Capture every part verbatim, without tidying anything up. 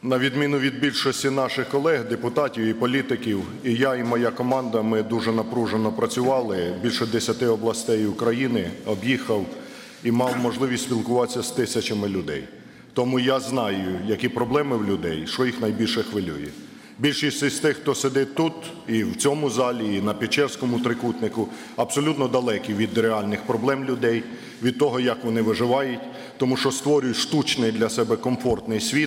На відміну від більшості наших колег, депутатів і політиків, і я, і моя команда, ми дуже напружено працювали. Більше десяти областей України об'їхав і мав можливість спілкуватися з тисячами людей. Тому я знаю, які проблеми в людей, що їх найбільше хвилює. Більшість із тих, хто сидить тут, і в цьому залі, і на Печерському трикутнику, абсолютно далекі від реальних проблем людей, від того, як вони виживають, тому що створюють штучний для себе комфортний світ,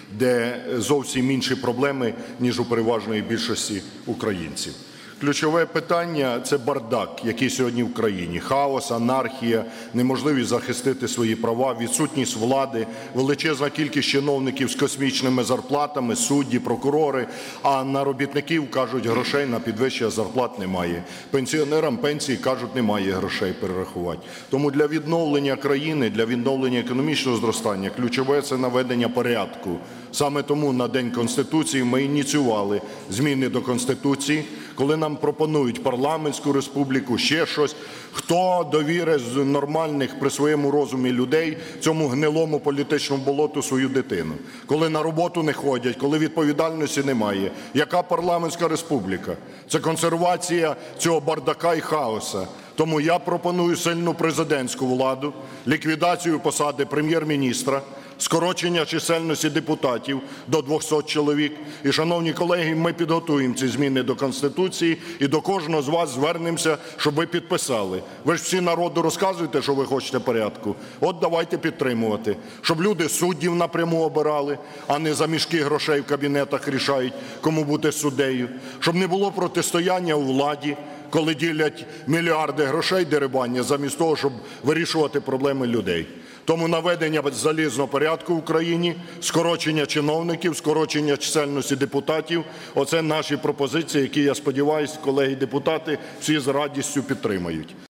де зовсім інші проблеми, ніж у переважної більшості українців. Ключове питання – це бардак, який сьогодні в країні. Хаос, анархія, неможливість захистити свої права, відсутність влади, величезна кількість чиновників з космічними зарплатами, судді, прокурори, а на робітників, кажуть, грошей на підвищення зарплат немає. Пенсіонерам пенсії, кажуть, немає грошей перерахувати. Тому для відновлення країни, для відновлення економічного зростання ключове – це наведення порядку. Саме тому на День Конституції ми ініціювали зміни до Конституції, коли нам пропонують парламентську республіку, ще щось. Хто довірить з нормальних при своєму розумі людей цьому гнилому політичному болоту свою дитину? Коли на роботу не ходять, коли відповідальності немає. Яка парламентська республіка? Це консервація цього бардака і хаоса. Тому я пропоную сильну президентську владу, ліквідацію посади прем'єр-міністра, скорочення чисельності депутатів до двохсот чоловік. І, шановні колеги, ми підготуємо ці зміни до Конституції і до кожного з вас звернемося, щоб ви підписали. Ви ж всі народу розказуєте, що ви хочете порядку. От давайте підтримувати. Щоб люди суддів напряму обирали, а не за мішки грошей в кабінетах рішають, кому бути суддею. Щоб не було протистояння у владі, коли ділять мільярди грошей дерибання, замість того, щоб вирішувати проблеми людей. Тому наведення залізного порядку в Україні, скорочення чиновників, скорочення чисельності депутатів – оце наші пропозиції, які, я сподіваюся, колеги-депутати всі з радістю підтримають.